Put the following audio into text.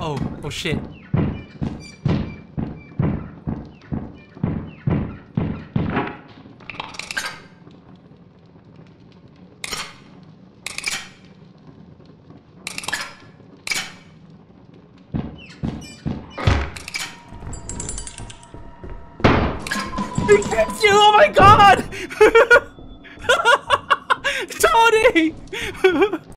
Oh shit. He gets you! Oh my god! Tony!